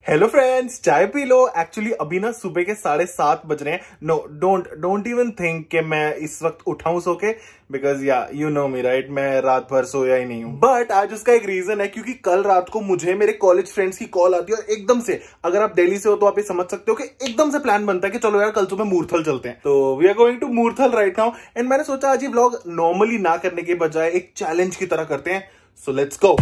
Hello friends, चाय पी लो। एक्चुअली अभी ना सुबह के 7:30 बज रहे हैं। नो, डोंट इवन थिंक कि मैं इस वक्त उठाऊं सो के, बिकॉज या यू नो मी राइट, मैं रात भर सोया ही नहीं हूं। बट आज उसका एक रीजन है, क्योंकि कल रात को मुझे मेरे कॉलेज फ्रेंड्स की कॉल आती है और एकदम से, अगर आप दिल्ली से हो तो आप ये समझ सकते हो कि एकदम से प्लान बनता है कि चलो यार कल सुबह मूर्थल चलते हैं। तो we are going to Murthal right now. And मैंने सोचा आज ये व्लॉग नॉर्मली ना करने के बजाय एक चैलेंज की तरह करते हैं। So let's go.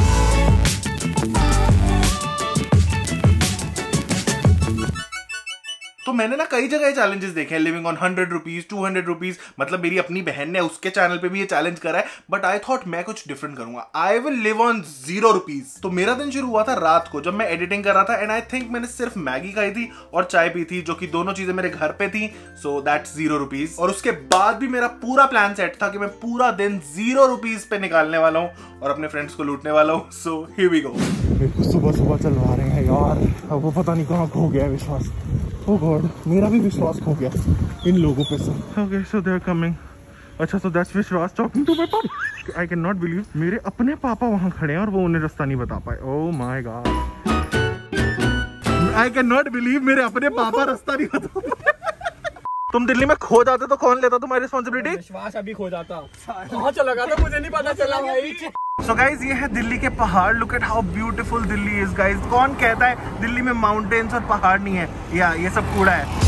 तो मैंने ना कई जगह चैलेंजेस देखे हैं, लिविंग ऑन 100 रुपीज 200 रुपीज। मतलब मेरी अपनी बहन ने उसके चैनल पे भी ये चैलेंज करा है, बट आई थॉट मैं कुछ डिफरेंट करूंगा। I will live on 0 rupees. तो मेरा दिन शुरू हुआ था रात को, जब मैं एडिटिंग कर रहा था। एंड आई थिंक मैंने सिर्फ मैगी खाई थी और चाय पी थी, जो कि दोनों चीजें मेरे घर पे थी। So that's 0 rupees. और उसके बाद भी मेरा पूरा प्लान सेट था कि मैं पूरा दिन 0 रुपीज पे निकालने वाला हूँ और अपने फ्रेंड्स को लूटने वाला हूँ। So here we go. सुबह सुबह चलवा रहे हैं यार, अब वो पता नहीं कहाँ खो गया विश्वास। Oh God, मेरा भी विश्वास खो गया इन लोगों पे से। Okay, so they are coming. अच्छा, so that's विश्वास talking to my papa. I cannot believe मेरे अपने पापा वहाँ खड़े हैं और वो उन्हें रास्ता नहीं बता पाए। Oh my God. I cannot believe मेरे अपने पापा रास्ता नहीं बता पाए। तुम दिल्ली में खो जाते तो कौन लेता तुम्हारी रिस्पॉन्सिबिलिटी? विश्वास अभी खो जाता। कहाँ चला गया था मुझे नहीं पता चला भाई। So guys, ये है दिल्ली के पहाड़। Look at how beautiful Delhi is guys। कौन कहता है दिल्ली में माउंटेन्स और पहाड़ नहीं है? या ये सब कूड़ा है।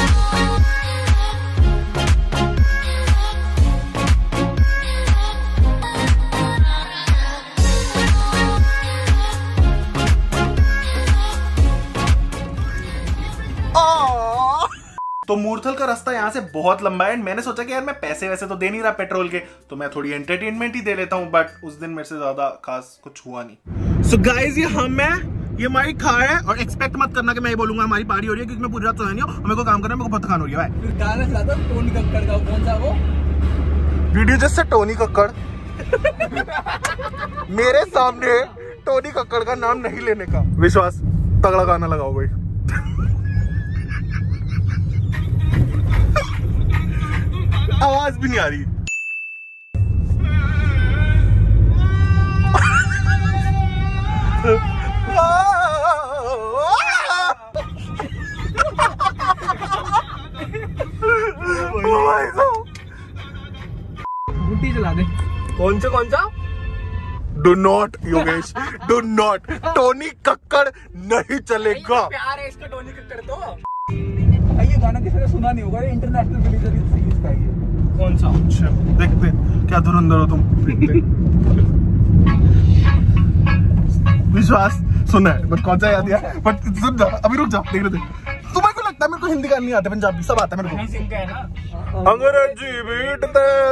तो मूर्थल का रास्ता यहाँ से बहुत लंबा है। मैंने सोचा कि यार मैं पैसे वैसे तो दे नहीं रहा पेट्रोल के, तो मैं थोड़ी एंटरटेनमेंट ही दे लेता हूँ। बट उस दिन मेरे से ज्यादा खास कुछ हुआ नहीं। सो गाइस, ये हम है, ये माइक खा है और एक्सपेक्ट मत करना कि मैं ये बोलूंगा हमारी पार्टी हो रही है, क्योंकि मैं पूरी रात सोया नहीं हूँ। मेरे को काम करना है, मेरे को बहुत थकान हो रही है। गाना चलाता हूं टोनी कक्कड़ का, कौन सा वो वीडियो जिससे टोनी कक्कड़ मेरे सामने टोनी कक्कड़ का नाम नहीं लेने का। विश्वास तगड़ा गाना लगाओ कोई। आवाज भी नहीं आ रही। चला दे। कौन सा? Do not Yogesh, do not. Tony Kakkar नहीं चलेगा। प्यार है इसका टोनी कक्कड़ तो। ये गाना किसी ने सुना नहीं होगा, इंटरनेशनल रिलीज का है। कौन सा? अच्छा, देखते क्या धुरंधर हो तुम। विश्वास सुना है बट कौन सा याद दिया। बट सुन जा, अभी रुक जा, देख रहे थे। तुम्हें को लगता है मेरे को हिंदी गाना नहीं आता, पंजाबी सब आता है मेरे को। अंग्रेजी बीट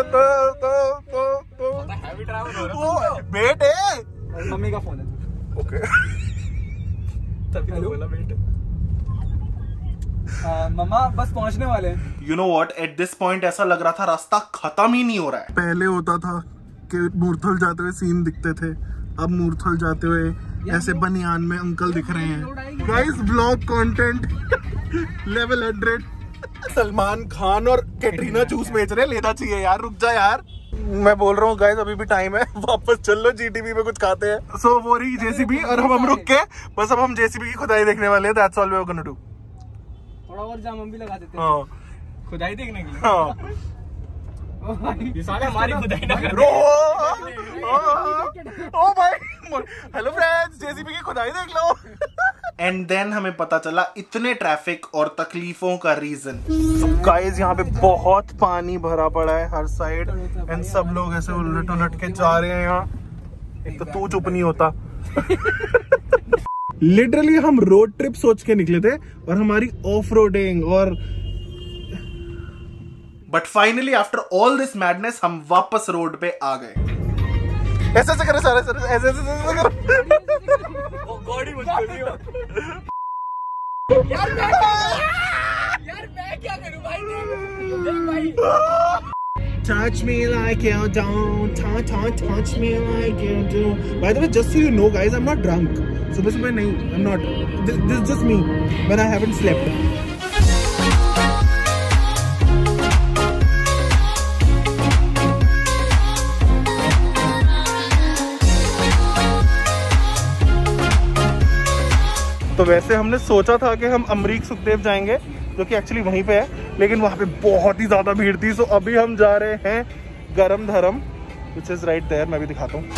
बेटे, मम्मी का फोन है। ओके, तभी बोला बेटे। मम्मा बस पहुंचने वाले हैं। You know what? At this point ऐसा लग रहा था रास्ता खत्म ही नहीं हो रहा है। पहले होता था कि मूर्थल जाते हुए सीन दिखते थे, अब मूर्थल जाते हुए ऐसे बनियान में अंकल दिख रहे हैं। Guys, vlog content level 100। Salman Khan और कैटरीना जूस बेच रहे, लेना चाहिए यार। रुक जा यार, मैं बोल रहा हूँ गाइस, अभी भी टाइम है, वापस चल लो, जीटीबी में कुछ खाते हैं। सो वो रही जेसीबी और हम रुक के बस अब हम जेसीबी की खुदाई देखने वाले हैं। That's all we are gonna do. थोड़ा और जाम हम भी लगा देते हैं। हाँ, खुदाई देखने के लिए। हाँ, ये साले हमारी खुदाई ना कर। ओ भाई, हेलो फ्रेंड्स, जेसीबी की खुदाई देख लो। एंड देन हमें पता चला इतने ट्रैफिक और तकलीफों का रीजन। गाइस, यहाँ पे बहुत पानी भरा पड़ा है हर साइड, एंड सब लोग ऐसे उलट उलट के जा रहे हैं यहाँ। एक तो तू चुप नहीं होता। लिटरली हम रोड ट्रिप सोच के निकले थे और हमारी ऑफ रोडिंग और but finally after all this madness हम वापस रोड पे आ गए। ऐसे ऐसे करे सारे सारे ऐसे ऐसे करो। गॉडी मुझे यार मैं क्या करूं भाई? देख भाई। Touch me like you don't, touch me like you do. By the way, just so you know, guys, I'm not drunk. सुबह नहीं, I'm not. This is just me when I haven't slept. तो वैसे हमने सोचा था कि हम अमरीक सुखदेव जाएंगे, जो कि एक्चुअली वहीं पे है, लेकिन वहाँ पे बहुत ही ज़्यादा भीड़ थी। सो अभी हम जा रहे हैं Garam Dharam, which is right there. मैं भी दिखाता हूँ।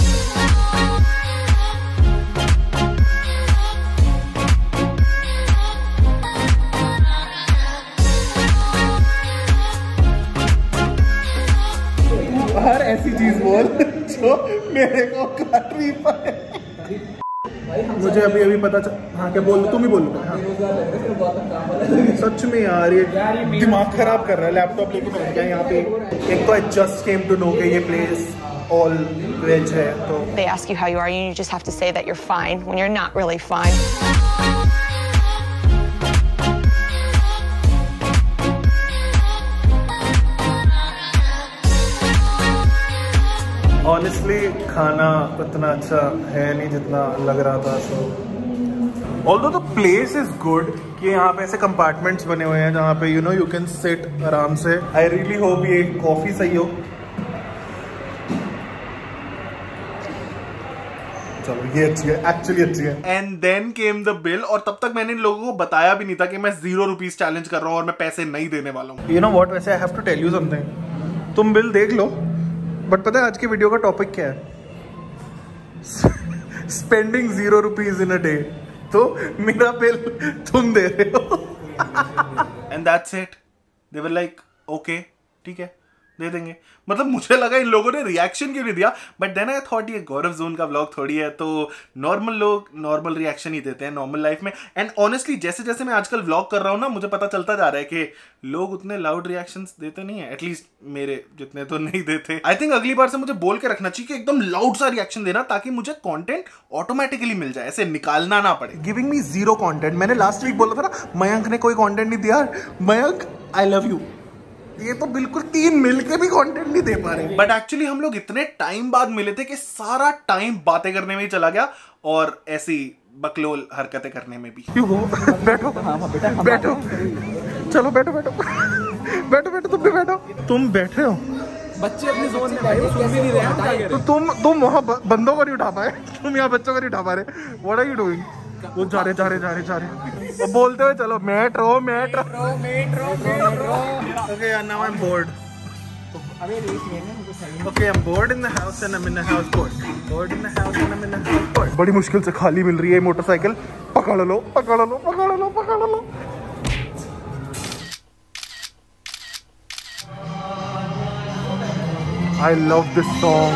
हर ऐसी चीज बोल जो मेरे को कर नहीं पाए। मुझे अभी पता चल, हाँ क्या बोल, तुम ही बोल। हाँ। सच में यार ये दिमाग खराब कर रहा है। लैपटॉप लेके बैठ गया यहाँ पे। एक तो I just came to know कि ये प्लेस ऑल वेज है। तो they ask you how you are, you just have to say that you're fine when you're not really fine. Honestly खाना उतना अच्छा है नहीं जितना लग रहा था। So although the place is good कि यहाँ पे ऐसे कंपार्टमेंट्स बने हुए हैं जहाँ पे you know you can sit आराम से। आई रियली होप ये कॉफी सही हो। चलो ये अच्छी है, एक्चुअली अच्छी है। And then came the bill, और तब तक मैंने इन लोगों को बताया भी नहीं था कि मैं 0 रुपीज चैलेंज कर रहा हूँ और मैं पैसे नहीं देने वाला हूँ। यू नो व्हाट, वैसे I have to tell you something. तुम बिल देख लो, बट पता है आज के वीडियो का टॉपिक क्या है? Spending 0 rupees in a day. तो मेरा बिल तुम दे रहे हो। And that's it. They were like okay ठीक है दे देंगे। मतलब मुझे लगा इन लोगों ने रिएक्शन क्यों नहीं दिया, बट देन आई थॉट ये गौरव जोन का व्लॉग थोड़ी है, तो नॉर्मल लोग नॉर्मल रिएक्शन ही देते हैं नॉर्मल लाइफ में। एंड ऑनेस्टली जैसे जैसे मैं आजकल व्लॉग कर रहा हूँ ना, मुझे पता चलता जा रहा है कि लोग उतने लाउड रिएक्शंस देते नहीं है, एटलीस्ट मेरे जितने तो नहीं देते। आई थिंक अगली बार से मुझे बोल के रखना चाहिए कि एकदम लाउड सा रिएक्शन देना, ताकि मुझे कंटेंट ऑटोमेटिकली मिल जाए, ऐसे निकालना ना पड़े। Giving me 0 content. मैंने लास्ट वीक बोला था ना, मयंक ने कोई कंटेंट नहीं दिया। Mayank I love you. ये तो बिल्कुल 3 मिलके भी कंटेंट नहीं दे पा रहे। बट एक्चुअली हम लोग इतने टाइम बाद मिले थे कि सारा टाइम बातें करने में ही चला गया और ऐसी बकलोल हरकतें करने में भी। क्यों हो? बैठो बैठो, चलो बैठो बैठो बैठो बैठो, तुम भी बैठो। तुम बैठ रहे हो, बच्चे अपनी जोन में भाई, वो सुन भी नहीं रहे हैं। तो तुम वहाँ बंदों को नहीं उठा पाए, तुम यहाँ बच्चों को नहीं उठा पा रहे। What are you doing? वो जा रहे वो बोलते हुए चलो metro. Okay now I am bored. Okay, I'm bored in the house and I'm in the house bored. Bored in the house and I'm in the house bored. बड़ी मुश्किल से खाली मिल रही है मोटरसाइकिल। पकड़ लो पकड़ लो पकड़ लो पकड़ लो। I love this song.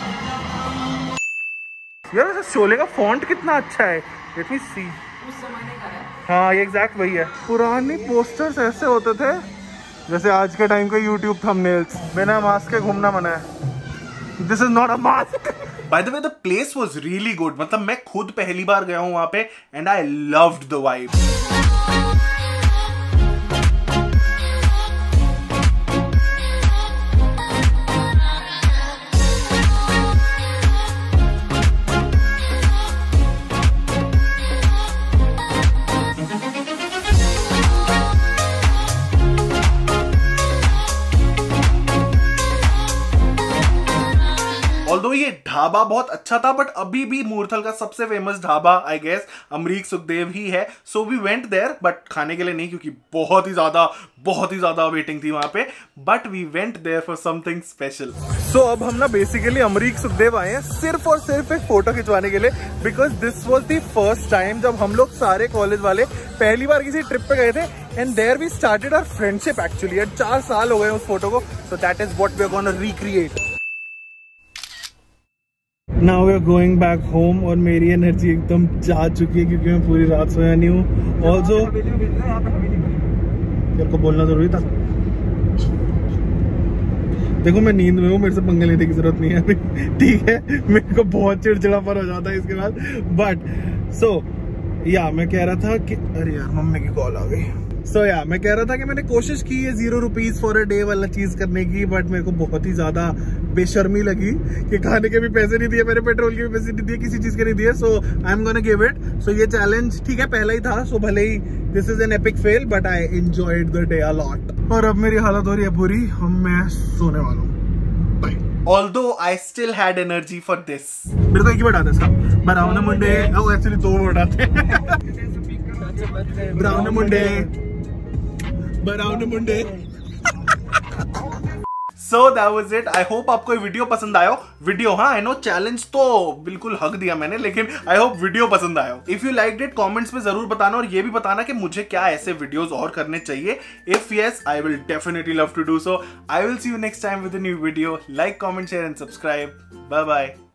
यार वैसे शोले का फॉन्ट कितना अच्छा है। Let me see. उस जमाने का है। हाँ ये एग्जैक्ट वही है। पुराने पोस्टर्स ऐसे होते थे जैसे आज के टाइम के YouTube थंबनेल्स। बिना मास्क के घूमना मना है। This is not a mask. By the way, the place was really good. मतलब मैं खुद पहली बार गया हूँ वहाँ पे and I loved the vibe. Although ये ढाबा बहुत अच्छा था, बट अभी भी मूर्थल का सबसे famous dhaba I guess Amrik Sukhdev ही है। So we went there, but खाने के लिए नहीं, क्योंकि बहुत ही ज्यादा वेटिंग थी वहां पे। But we went there for something special. So अब हम ना बेसिकली अमरीक सुखदेव आए हैं सिर्फ और सिर्फ एक फोटो खिंचवाने के लिए, because this was the first time जब हम लोग सारे कॉलेज वाले पहली बार किसी ट्रिप पे गए थे। And there we started our friendship actually. 4 साल हो गए उस फोटो को। So that is what we are gonna recreate. Now we are going back home और मेरी एनर्जी एकदम जा चुकी है क्योंकि मैं पूरी रात सोया नहीं हूँ। ऑल्सो तेरे को बोलना जरूरी था। देखो मैं नींद में हूँ, मेरे से पंगे लेने की जरूरत नहीं है अभी, ठीक है? मेरे को बहुत चिड़चिड़ापन हो जाता है इसके बाद। बट सो या मैं कह रहा था कि अरे यार मम्मी की कॉल आ गई। सो या मैं कह रहा था कि मैंने कोशिश की है 0 रुपीज फॉर अ डे वाला चीज करने की, बट मेरे को बहुत ही ज्यादा बेशर्मी लगी कि खाने के भी पैसे नहीं दिए, मेरे पेट्रोल के भी पैसे नहीं दिए, किसी चीज के नहीं दिए। So I am gonna give it. So ये चैलेंज ठीक है पहला ही था, सो भले ही this is an epic fail, but I enjoyed the day a lot. और अब मेरी हालत हो रही है बुरी, मैं सोने वाला हूँ। Although I still had energy for this. मेरे को एक ही वर्ड आता है इसका, बरावना मुंडे। एक्चुअली 2 वर्ड आते हैं। ब्राउन मुंडे, ब्राउन मुंडे। So that was it. I hope आपको ये वीडियो पसंद आयो। वीडियो, हाँ, I know चैलेंज तो बिल्कुल हक दिया मैंने, लेकिन I hope वीडियो पसंद आयो। If you liked it, comments में जरूर बताना और ये भी बताना कि मुझे क्या ऐसे वीडियोस और करने चाहिए। If yes, I will definitely love to do so. I will see you next time with a new video. Like, comment, share and subscribe. Bye bye.